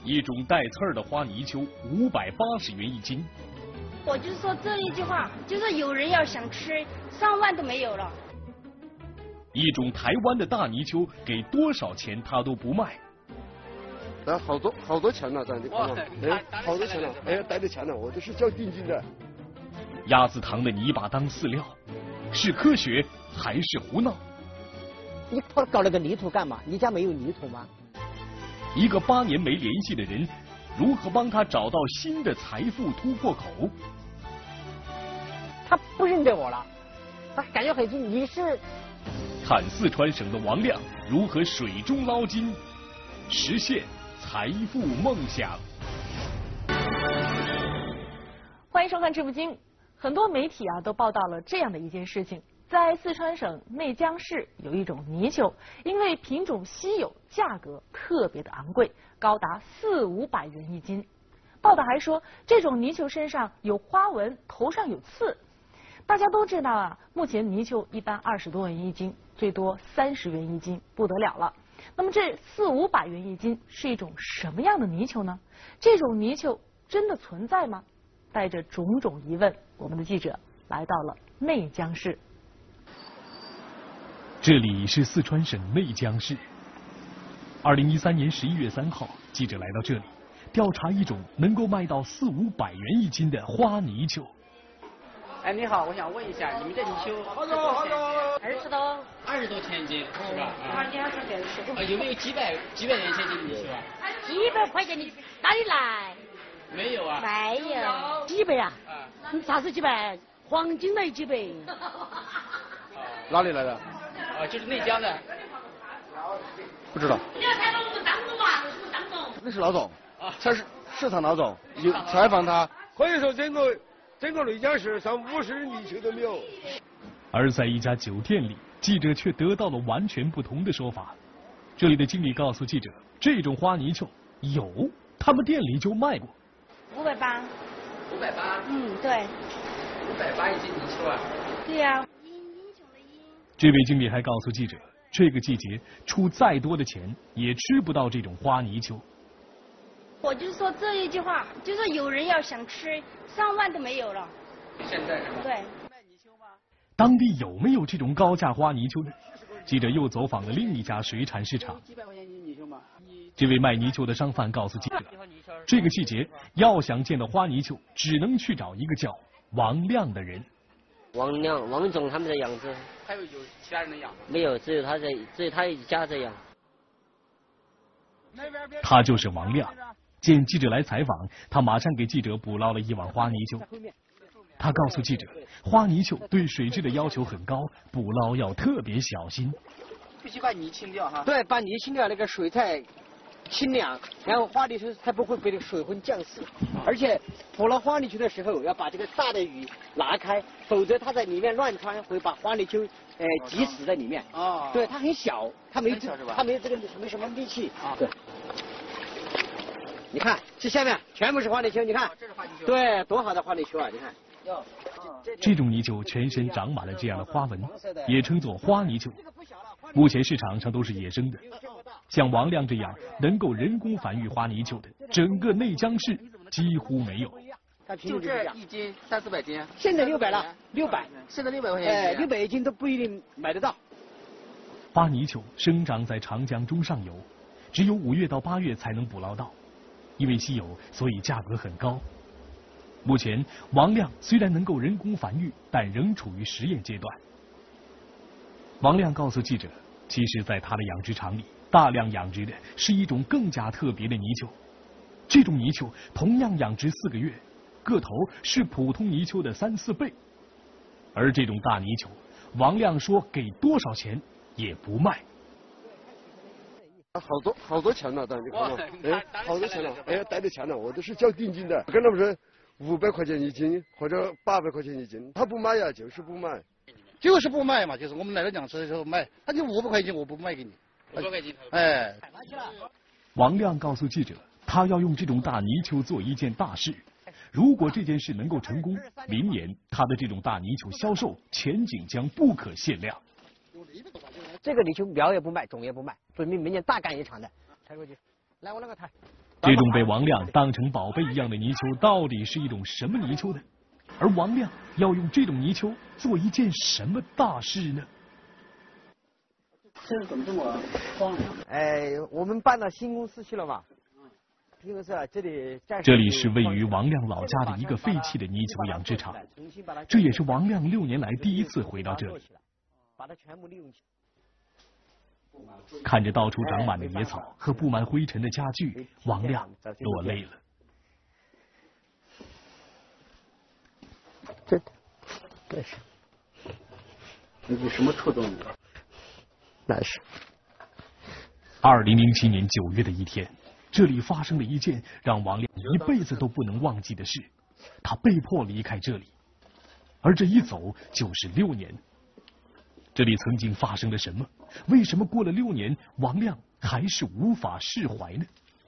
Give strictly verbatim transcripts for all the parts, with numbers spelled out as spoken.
一种带刺儿的花泥鳅，五百八十元一斤。 我就说这一句话，就是有人要想吃，上万都没有了。 一种台湾的大泥鳅，给多少钱他都不卖。 哎，好多好多钱呢，咱你看看，哎，好多钱了，哎，带着钱了，我这是交定金的。 鸭子塘的泥巴当饲料，是科学还是胡闹？ 你搞搞了个泥土干嘛？你家没有泥土吗？ 一个八年没联系的人，如何帮他找到新的财富突破口？ 他不认得我了，他感觉很近。你是？ 看四川省的王亮如何水中捞金，实现财富梦想。 欢迎收看《致富经》。很多媒体啊都报道了这样的一件事情：在四川省内江市有一种泥鳅，因为品种稀有，价格特别的昂贵，高达四五百元一斤。报道还说，这种泥鳅身上有花纹，头上有刺。大家都知道啊，目前泥鳅一般二十多元一斤，最多三十元一斤，不得了了。那么这四五百元一斤是一种什么样的泥鳅呢？这种泥鳅真的存在吗？带着种种疑问，我们的记者来到了内江市。 这里是四川省内江市。二零一三年十一月三号，记者来到这里，调查一种能够卖到四五百元一斤的花泥鳅。 哎，你好，我想问一下，你们这泥鳅好多好多，二十多， 二十多钱一斤是吧？ 啊，你还是这是。 啊，有没有几百几百元钱一斤的泥鳅啊？ 几百块钱你哪里来？ 没有啊。 没有。几百啊？啊。你啥子几百？黄金的几百。 哪里来的？ 啊，就是内江的。 不知道。 你要采访我们张总嘛？是张总。 那是老总啊，他是市场老总，有采访他。 可以说整个整个内江市上五十泥鳅都没有。 而在一家酒店里，记者却得到了完全不同的说法。这里的经理告诉记者，这种花泥鳅有，他们店里就卖过。 五百八。 五百八。 嗯，对。 五百八一斤泥鳅啊？ 对呀、啊。 这位经理还告诉记者，这个季节出再多的钱也吃不到这种花泥鳅。 我就说这一句话，就是有人要想吃，上万都没有了。 现在是吧？ 对。 当地有没有这种高价花泥鳅呢？记者又走访了另一家水产市场。这位卖泥鳅的商贩告诉记者，这个季节要想见到花泥鳅，只能去找一个叫王亮的人。 王亮、王总他们在养殖。 还有有其他人能养吗？ 没有，只有他在，只有他一家在养。 他就是王亮。见记者来采访，他马上给记者捕捞了一网花泥鳅。他告诉记者，花泥鳅对水质的要求很高，捕捞要特别小心。 必须把泥清掉哈。 对，把泥清掉，那个水才清凉，然后花泥鳅才不会被水分降死。而且捕捞花泥鳅的时候，要把这个大的鱼拿开，否则它在里面乱穿，会把花泥鳅呃挤死在里面。 哦。 对，它很小，它没它没这个没什么力气。 啊。 对。你看，这下面全部是花泥鳅，你看， 这是花泥鳅。 对，多好的花泥鳅啊！你看。 这种泥鳅全身长满了这样的花纹，也称作花泥鳅。目前市场上都是野生的，像王亮这样能够人工繁育花泥鳅的，整个内江市几乎没有。 就这一斤三四百斤。 现在六百了，六百。 现在六百块钱。 哎，六百一斤都不一定买得到。 花泥鳅生长在长江中上游，只有五月到八月才能捕捞到，因为稀有，所以价格很高。目前，王亮虽然能够人工繁育，但仍处于实验阶段。王亮告诉记者，其实在他的养殖场里，大量养殖的是一种更加特别的泥鳅。这种泥鳅同样养殖四个月，个头是普通泥鳅的三四倍。而这种大泥鳅，王亮说给多少钱也不卖。 好多好多钱了，咱你看看，哎，好多钱了，哎，带着钱了，我这是交定金的，跟他们说五百块钱一斤或者八百块钱一斤，他不卖呀，就是不卖， 就是不卖嘛，就是我们来了养殖的时候卖，他就五百块钱我不卖给你， 五百块钱， 哎。 王亮告诉记者，他要用这种大泥鳅做一件大事，如果这件事能够成功，明年他的这种大泥鳅销售前景将不可限量。 这个泥鳅苗也不卖，种也不卖，准备明年大干一场的，开过去。 来，我那个台。 这种被王亮当成宝贝一样的泥鳅，到底是一种什么泥鳅呢？而王亮要用这种泥鳅做一件什么大事呢？ 这怎么这么慌？哎，我们搬到新公司去了嘛。新公司啊，这里这里是位于王亮老家的一个废弃的泥鳅养殖场，这也是王亮六年来第一次回到这里。 把它全部利用起来。 看着到处长满的野草和布满灰尘的家具，王亮落泪了。 这，这是，你什么触动你？那是。 二零零七年九月的一天，这里发生了一件让王亮一辈子都不能忘记的事，他被迫离开这里，而这一走就是六年。这里曾经发生了什么？为什么过了六年，王亮还是无法释怀呢？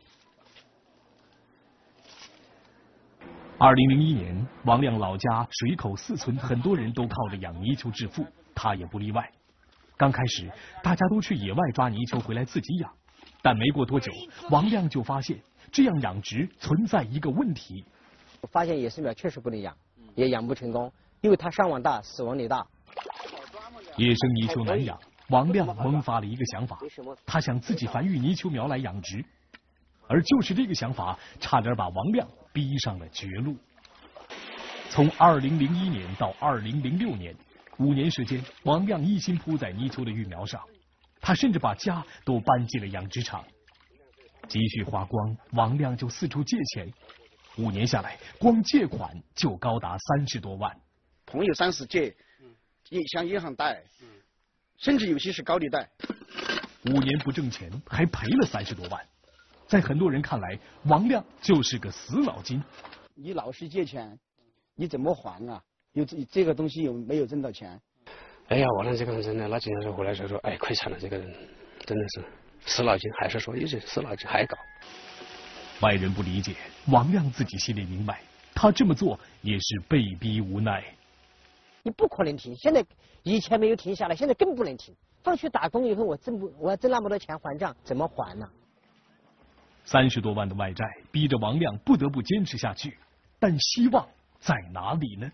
二零零一年，王亮老家水口四村很多人都靠着养泥鳅致富，他也不例外。刚开始，大家都去野外抓泥鳅回来自己养，但没过多久，王亮就发现这样养殖存在一个问题。 我发现野生苗确实不能养，也养不成功，因为它伤亡大，死亡率大。 野生泥鳅难养，王亮萌发了一个想法，他想自己繁育泥鳅苗来养殖，而就是这个想法，差点把王亮逼上了绝路。从二零零一年到二零零六年，五年时间，王亮一心扑在泥鳅的育苗上，他甚至把家都搬进了养殖场。积蓄花光，王亮就四处借钱，五年下来，光借款就高达三十多万。 朋友三十借。向银行贷，甚至有些是高利贷。 五年不挣钱，还赔了三十多万。在很多人看来，王亮就是个死脑筋。 你老是借钱，你怎么还啊？有这个东西有没有挣到钱？ 哎呀，王亮这个人真的，那经常说回来说说，哎，亏惨了，这个人真的是死脑筋，还是说一直死脑筋还搞。 外人不理解，王亮自己心里明白，他这么做也是被逼无奈。 你不可能停，现在以前没有停下来，现在更不能停。放去打工以后，我挣不，我要挣那么多钱还账，怎么还呢？ 三十多万的外债逼着王亮不得不坚持下去，但希望在哪里呢？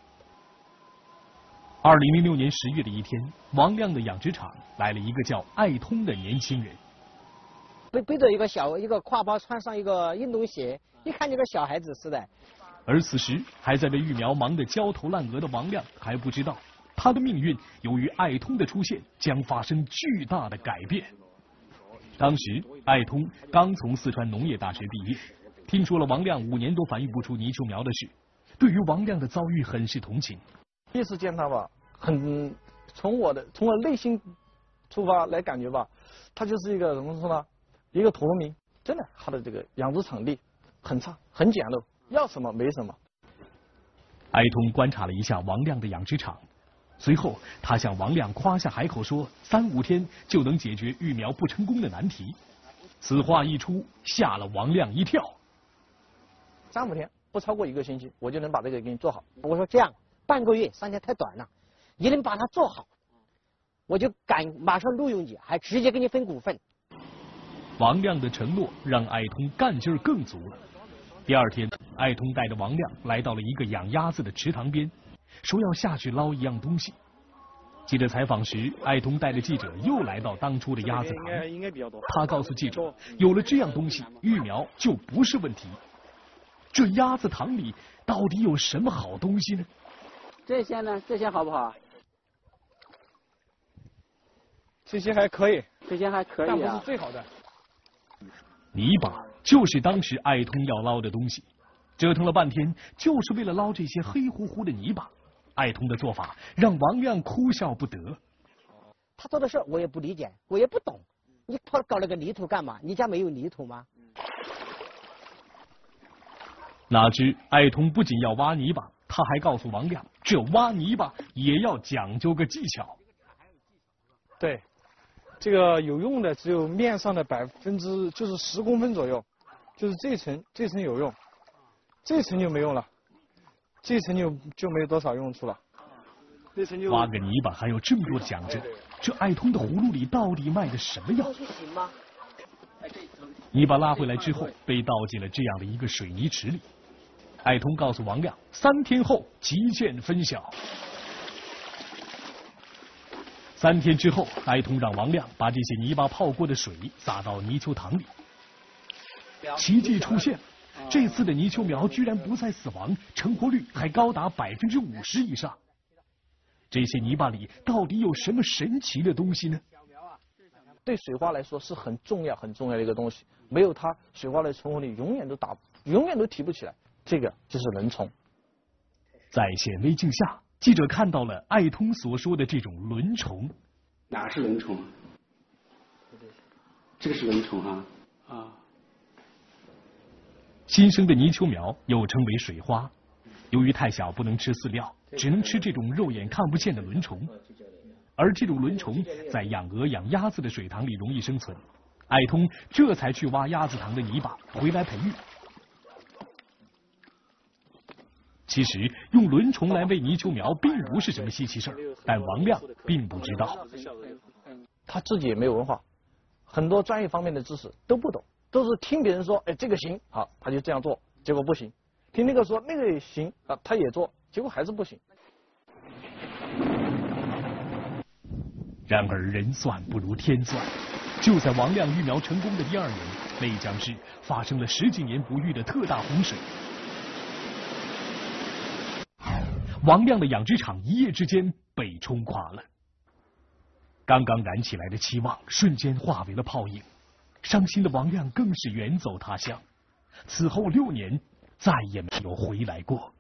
二零零六年十月的一天，王亮的养殖场来了一个叫艾通的年轻人， 背背着一个小一个挎包，穿上一个运动鞋，一看就个小孩子似的。 而此时还在为育苗忙得焦头烂额的王亮还不知道，他的命运由于艾通的出现将发生巨大的改变。当时艾通刚从四川农业大学毕业，听说了王亮五年都繁育不出泥鳅苗的事，对于王亮的遭遇很是同情。 第一次见他吧，很从我的从我内心出发来感觉吧，他就是一个怎么说呢，一个土农民，真的，他的这个养殖场地很差，很简陋。要什么没什么。 艾通观察了一下王亮的养殖场，随后他向王亮夸下海口说，三五天就能解决育苗不成功的难题。此话一出，吓了王亮一跳。 三五天，不超过一个星期，我就能把这个给你做好。 我说这样，半个月三天太短了，你能把它做好，我就敢马上录用你，还直接给你分股份。 王亮的承诺让艾通干劲儿更足了。第二天，艾通带着王亮来到了一个养鸭子的池塘边，说要下去捞一样东西。记者采访时，艾通带着记者又来到当初的鸭子塘，他告诉记者，有了这样东西，育苗就不是问题。这鸭子塘里到底有什么好东西呢？ 这些呢？这些好不好？ 这些还可以， 这些还可以啊， 但不是最好的。 泥巴就是当时艾通要捞的东西，折腾了半天，就是为了捞这些黑乎乎的泥巴。艾通的做法让王亮哭笑不得。 他做的事我也不理解，我也不懂。你搞搞了个泥土干嘛？你家没有泥土吗？ 哪知艾通不仅要挖泥巴，他还告诉王亮，这挖泥巴也要讲究个技巧。 对，这个有用的只有面上的百分之就是十公分左右，就是这层这层有用，这层就没用了，这层就就没有多少用处了。这层就挖个泥巴还有这么多讲究，这艾通的葫芦里到底卖的什么药？ 泥巴拉回来之后，被倒进了这样的一个水泥池里。艾通告诉王亮，三天后极见分晓。三天之后，艾通让王亮把这些泥巴泡过的水撒到泥鳅塘里。奇迹出现了，这次的泥鳅苗居然不再死亡，成活率还高达百分之五十以上。这些泥巴里到底有什么神奇的东西呢？ 对水花来说是很重要很重要的一个东西，没有它，水花的成活率永远都打，永远都提不起来。这个就是轮虫。 在显微镜下，记者看到了艾通所说的这种轮虫。 哪个是轮虫？这个是轮虫啊啊！ 新生的泥鳅苗又称为水花，由于太小不能吃饲料，只能吃这种肉眼看不见的轮虫。而这种轮虫在养鹅、养鸭子的水塘里容易生存，艾通这才去挖鸭子塘的泥巴回来培育。其实用轮虫来喂泥鳅苗并不是什么稀奇事儿，但王亮并不知道。 他自己也没有文化，很多专业方面的知识都不懂，都是听别人说，哎，这个行，好，他就这样做，结果不行；听那个说那个也行，啊，他也做，结果还是不行。 然而人算不如天算，就在王亮育苗成功的第二年，内江市发生了十几年不遇的特大洪水。王亮的养殖场一夜之间被冲垮了，刚刚燃起来的期望瞬间化为了泡影，伤心的王亮更是远走他乡，此后六年再也没有回来过。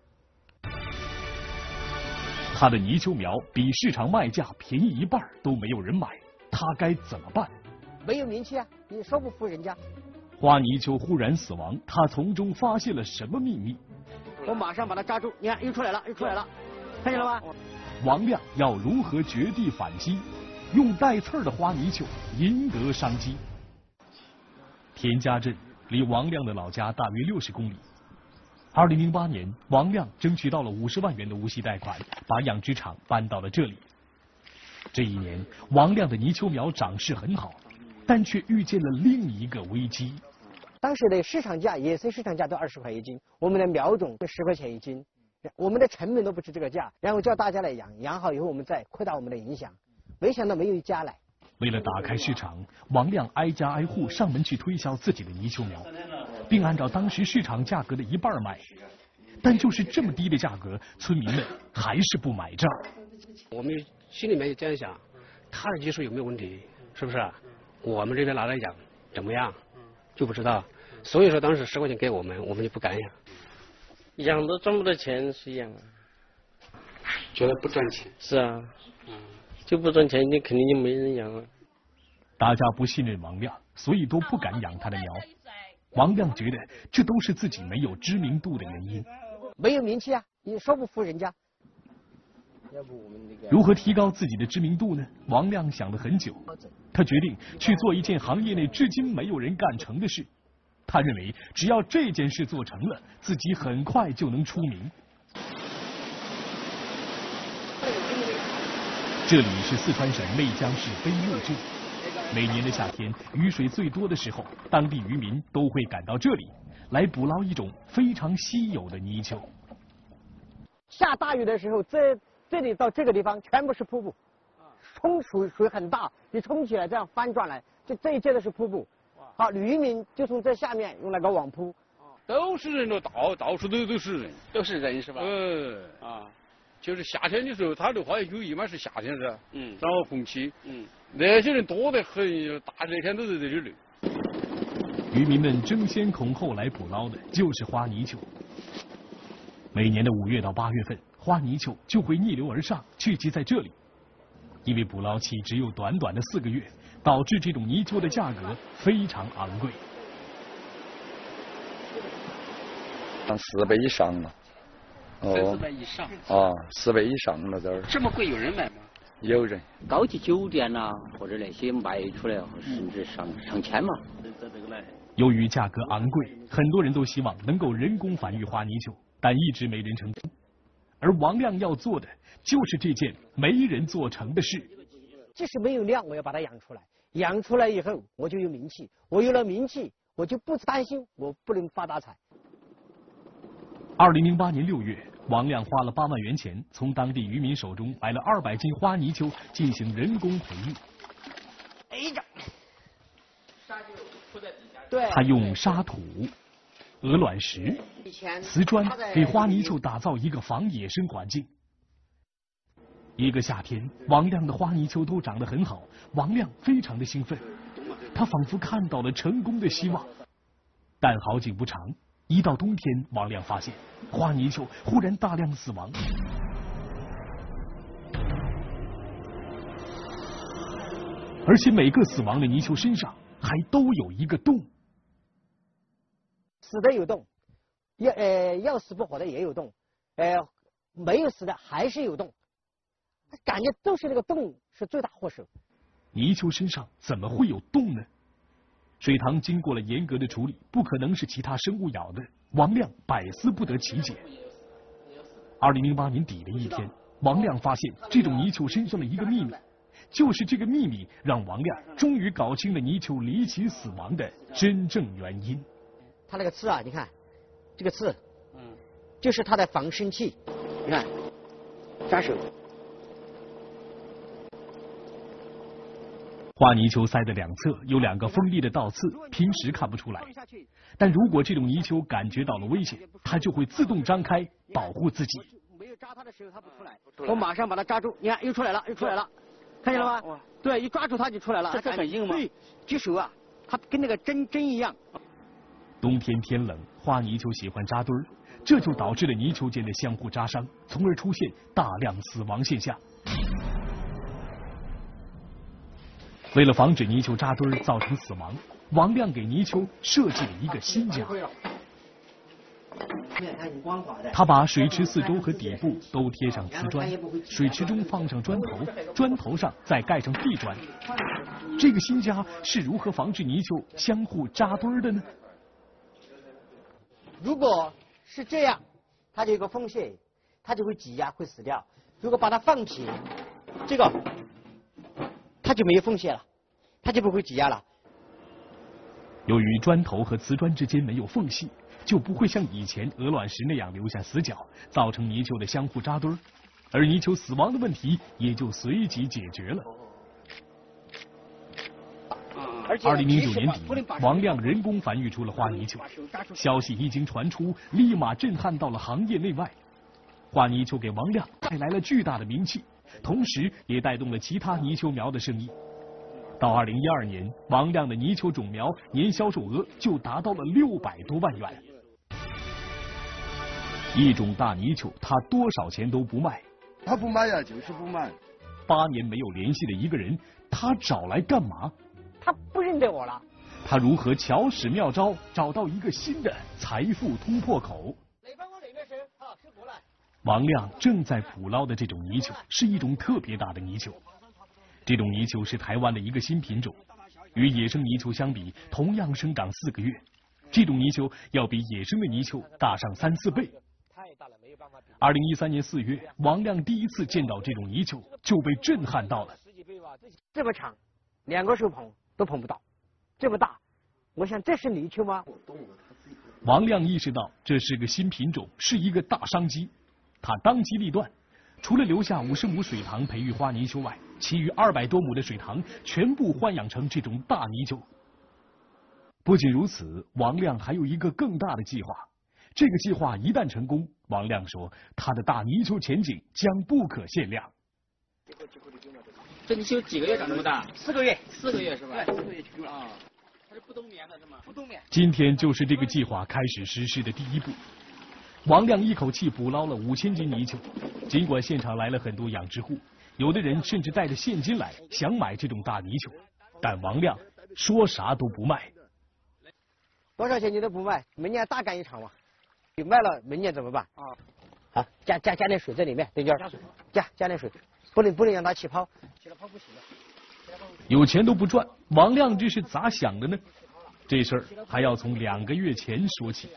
他的泥鳅苗比市场卖价便宜一半都没有人买，他该怎么办？ 没有名气啊，你说不服人家。 花泥鳅忽然死亡，他从中发现了什么秘密？ 我马上把它抓住，你看又出来了，又出来了，看见了吗？ 王亮要如何绝地反击？用带刺儿的花泥鳅赢得商机。田家镇离王亮的老家大约六十公里。二零零八年，王亮争取到了五十万元的无息贷款，把养殖场搬到了这里。这一年，王亮的泥鳅苗长势很好，但却遇见了另一个危机。 当时的市场价，野生市场价都二十块一斤，我们的苗种十块钱一斤，我们的成本都不是这个价，然后叫大家来养，养好以后我们再扩大我们的影响。没想到没有一家来。 为了打开市场，王亮挨家挨户上门去推销自己的泥鳅苗，并按照当时市场价格的一半卖。但就是这么低的价格，村民们还是不买账。 我们心里面也这样想，他的技术有没有问题？是不是？我们这边拿来养怎么样？就不知道。所以说当时十块钱给我们，我们就不敢养。 养都赚不到钱，谁养啊？ 觉得不赚钱。 是啊。就不赚钱，你肯定就没人养了。 大家不信任王亮，所以都不敢养他的苗。王亮觉得这都是自己没有知名度的原因。 没有名气啊，你说不服人家。 如何提高自己的知名度呢？王亮想了很久，他决定去做一件行业内至今没有人干成的事。他认为只要这件事做成了，自己很快就能出名。这里是四川省内江市飞木镇，每年的夏天雨水最多的时候，当地渔民都会赶到这里来捕捞一种非常稀有的泥鳅。 下大雨的时候，这这里到这个地方全部是瀑布，冲水水很大，你冲起来这样翻转来，就这一届都是瀑布。好，渔民就从这下面用那个网铺， 都是人了，到到处都都是人， 都是人是吧？ 嗯啊。就是夏天的时候，他的花园一般是夏天噻，嗯，然后红旗，嗯，那些人多得很，大热天都在这里溜。 渔民们争先恐后来捕捞的就是花泥鳅。每年的五月到八月份，花泥鳅就会逆流而上，聚集在这里。因为捕捞期只有短短的四个月，导致这种泥鳅的价格非常昂贵， 四倍以上了。 三四百以上啊，四倍以上了这儿。 这么贵有人买吗？ 有人。 高级酒店呐、啊，或者那些卖出来甚至上上千嘛。 由于价格昂贵，很多人都希望能够人工繁育花泥鳅，但一直没人成功。而王亮要做的就是这件没人做成的事。 即使没有量，我要把它养出来。 养出来以后我就有名气，我有了名气，我就不担心我不能发大财。 二零零八年六月，王亮花了八万元钱，从当地渔民手中买了二百斤花泥鳅进行人工培育。 哎呀， 他用沙土、鹅卵石、瓷砖给花泥鳅打造一个防野生环境。一个夏天，王亮的花泥鳅都长得很好，王亮非常的兴奋，他仿佛看到了成功的希望。但好景不长，一到冬天，王亮发现花泥鳅忽然大量死亡，而且每个死亡的泥鳅身上还都有一个洞。 死的有洞，要呃要死不活的也有洞，呃没有死的还是有洞，感觉都是那个洞是最大祸首。 泥鳅身上怎么会有洞呢？水塘经过了严格的处理，不可能是其他生物咬的。王亮百思不得其解。二零零八年底的一天，王亮发现这种泥鳅身上的一个秘密，就是这个秘密让王亮终于搞清了泥鳅离奇死亡的真正原因。 它那个刺啊，你看这个刺，嗯，就是它的防身器。你看，扎手。 花泥鳅鳃的两侧有两个锋利的倒刺，平时看不出来，但如果这种泥鳅感觉到了危险，它就会自动张开保护自己。 没有扎它的时候，它不出来，我马上把它扎住。你看，又出来了，又出来了，看见了吗？对，一抓住它就出来了。 这很硬吗？ 对，举手啊，它跟那个针针一样。 冬天天冷，花泥鳅喜欢扎堆儿，这就导致了泥鳅间的相互扎伤，从而出现大量死亡现象。为了防止泥鳅扎堆儿造成死亡，王亮给泥鳅设计了一个新家。他把水池四周和底部都贴上瓷砖，水池中放上砖头，砖头上再盖上地砖。这个新家是如何防止泥鳅相互扎堆儿的呢？ 如果是这样，它就有个缝隙，它就会挤压，会死掉。如果把它放平，这个它就没有缝隙了，它就不会挤压了。 由于砖头和瓷砖之间没有缝隙，就不会像以前鹅卵石那样留下死角，造成泥鳅的相互扎堆儿，而泥鳅死亡的问题也就随即解决了。二零零九年底，王亮人工繁育出了花泥鳅，消息一经传出，立马震撼到了行业内外。花泥鳅给王亮带来了巨大的名气，同时也带动了其他泥鳅苗的生意。到二零一二年，王亮的泥鳅种苗年销售额就达到了六百多万元。一种大泥鳅，他多少钱都不卖。 他不卖呀，就是不卖。 八年没有联系的一个人，他找来干嘛？ 他不认得我了。 他如何巧使妙招，找到一个新的财富突破口？王亮正在捕捞的这种泥鳅是一种特别大的泥鳅，这种泥鳅是台湾的一个新品种，与野生泥鳅相比，同样生长四个月，这种泥鳅要比野生的泥鳅大上三四倍。二零一三年四月，王亮第一次见到这种泥鳅，就被震撼到了。 这么长，两个手捧都捧不到，这么大，我想这是泥鳅吗？ 王亮意识到这是个新品种，是一个大商机，他当机立断，除了留下五十亩水塘培育花泥鳅外，其余二百多亩的水塘全部豢养成这种大泥鳅。不仅如此，王亮还有一个更大的计划。这个计划一旦成功，王亮说他的大泥鳅前景将不可限量。 这泥鳅几个月长这么大？ 四个月， 四个月是吧？ 对，四个月就啊，它是不冬眠的是吗？ 不冬眠。 今天就是这个计划开始实施的第一步。王亮一口气捕捞了五千斤泥鳅，尽管现场来了很多养殖户，有的人甚至带着现金来想买这种大泥鳅，但王亮说啥都不卖。 多少钱你都不卖，明年大干一场嘛。你卖了，明年怎么办？啊，好，加加加点水在里面，等会儿加加点水，不能不能让它起泡，起了泡不行了。 有钱都不赚，王亮这是咋想的呢？这事儿还要从两个月前说起。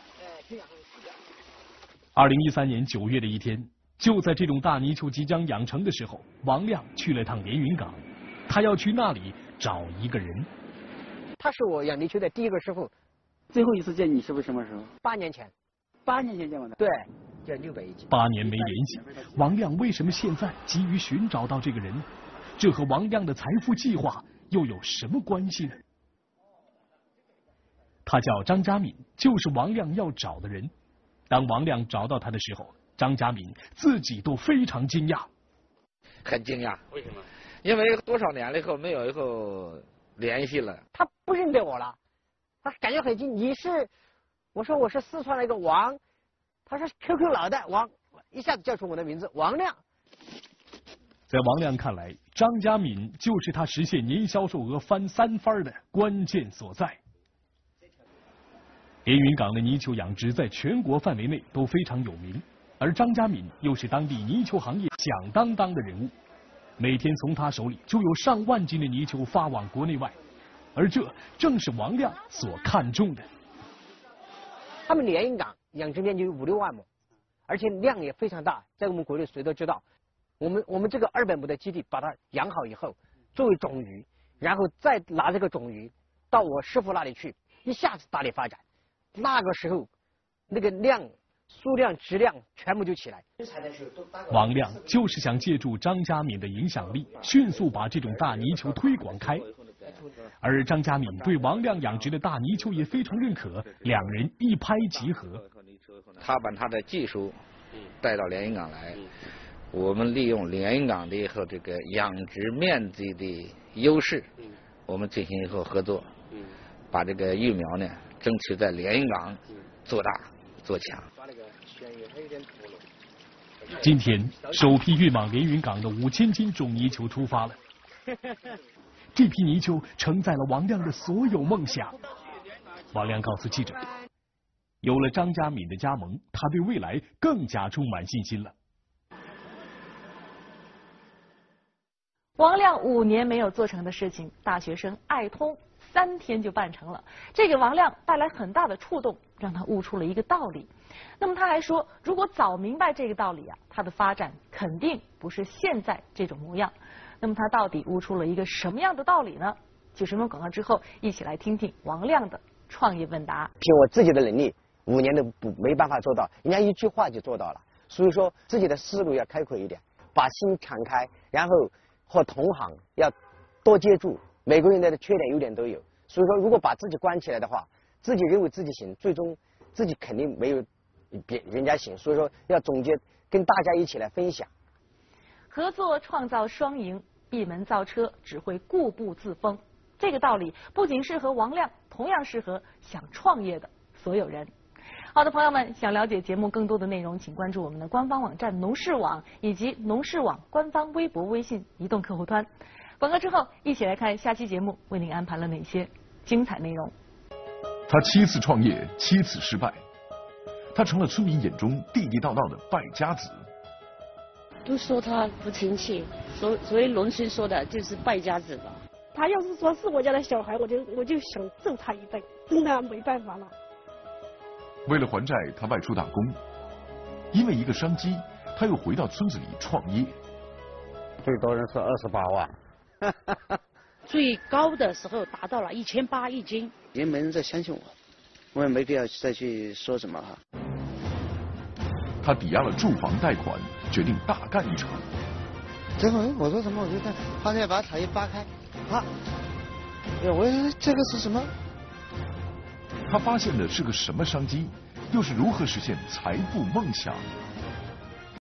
二零一三年九月的一天，就在这种大泥鳅即将养成的时候，王亮去了趟连云港，他要去那里找一个人。 他是我养泥鳅的第一个师傅。 最后一次见你师傅什么时候？ 八年前。 八年前见过的。 对，叫六百一斤。 八年没联系，王亮为什么现在急于寻找到这个人？这和王亮的财富计划又有什么关系呢？他叫张家敏，就是王亮要找的人。当王亮找到他的时候，张家敏自己都非常惊讶。 很惊讶。 为什么？ 因为多少年了以后没有以后联系了。 他不认得我了，他感觉很惊。你是？我说我是四川的一个王，他说 Q Q 老大王，一下子叫出我的名字王亮。 在王亮看来，张家敏就是他实现年销售额翻三番的关键所在。连云港的泥鳅养殖在全国范围内都非常有名，而张家敏又是当地泥鳅行业响当当的人物，每天从他手里就有上万斤的泥鳅发往国内外，而这正是王亮所看重的。 他们连云港养殖面积有五六万亩，而且量也非常大，在我们国内谁都知道。我们我们这个二百亩的基地把它养好以后，作为种鱼，然后再拿这个种鱼到我师傅那里去，一下子大力发展。那个时候，那个量、数量、质量全部就起来。 王亮就是想借助张家敏的影响力，迅速把这种大泥鳅推广开。而张家敏对王亮养殖的大泥鳅也非常认可，两人一拍即合。 他把他的技术带到连云港来，我们利用连云港的以后这个养殖面积的优势，我们进行以后合作，把这个育苗呢争取在连云港做大做强。 今天首批运往连云港的五千斤种泥鳅出发了。这批泥鳅承载了王亮的所有梦想。王亮告诉记者，有了张家敏的加盟，他对未来更加充满信心了。 王亮五年没有做成的事情，大学生艾通三天就办成了，这给王亮带来很大的触动，让他悟出了一个道理。那么他还说，如果早明白这个道理啊，他的发展肯定不是现在这种模样。那么他到底悟出了一个什么样的道理呢？九十分钟广告之后，一起来听听王亮的创业问答。 凭我自己的能力，五年都不没办法做到，人家一句话就做到了。所以说，自己的思路要开阔一点，把心敞开，然后和同行要多接触。每个人的缺点优点都有，所以说如果把自己关起来的话，自己认为自己行，最终自己肯定没有别人家行。所以说要总结，跟大家一起来分享。 合作创造双赢，闭门造车只会固步自封。这个道理不仅适合王亮，同样适合想创业的所有人。好的，朋友们，想了解节目更多的内容，请关注我们的官方网站农事网以及农事网官方微博、微信、移动客户端。广告之后，一起来看下期节目为您安排了哪些精彩内容。 他七次创业，七次失败，他成了村民眼中地地道道的败家子。 都说他不争气，所所以农村说的就是败家子吧。 他要是说是我家的小孩，我就我就想揍他一顿，真的没办法了。 为了还债，他外出打工，因为一个商机，他又回到村子里创业。 最多人是二十八万， 最高的时候达到了一千八一斤。 也没人再相信我，我也没必要再去说什么哈。 他抵押了住房贷款，决定大干一场。 结果我说什么，我就看发现把茶叶扒开，啊，我说这个是什么？ 他发现的是个什么商机？又是如何实现财富梦想？